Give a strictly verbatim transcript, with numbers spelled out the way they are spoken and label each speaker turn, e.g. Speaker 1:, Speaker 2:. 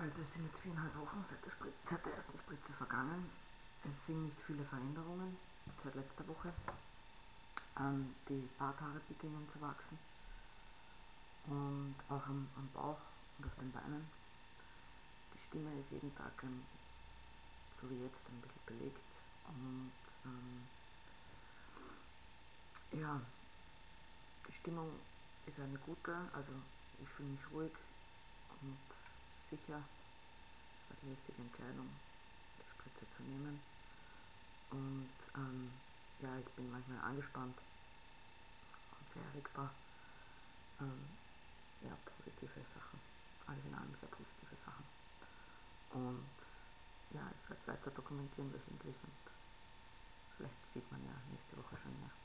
Speaker 1: Also es sind jetzt viereinhalb Wochen seit der, Spritze, seit der ersten Spritze vergangen. Es sind nicht viele Veränderungen seit letzter Woche. Ähm, die Barthaare beginnen zu wachsen und auch am, am Bauch und auf den Beinen. Die Stimme ist jeden Tag, ähm, so wie jetzt, ein bisschen belegt und ähm, ja, die Stimmung ist eine gute, also ich fühle mich ruhig und sicher, es war die richtige Entscheidung, die Spritze zu nehmen. Und ähm, ja, ich bin manchmal angespannt und sehr erregbar. Ähm, ja, positive Sachen. Alles in allem sehr positive Sachen. Und ja, ich werde es weiter dokumentieren wöchentlich und vielleicht sieht man ja nächste Woche schon mehr.